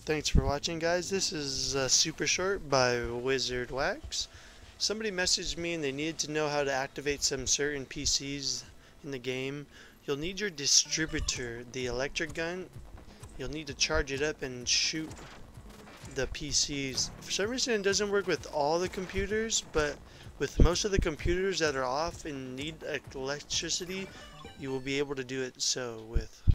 Thanks for watching, guys. This is super short by wizardwaxs. Somebody messaged me and they needed to know how to activate some certain PCs in the game. You'll need your distributor, the electric gun. You'll need to charge it up and shoot the PCs. For some reason it doesn't work with all the computers, but with most of the computers that are off and need electricity, you will be able to do it so with.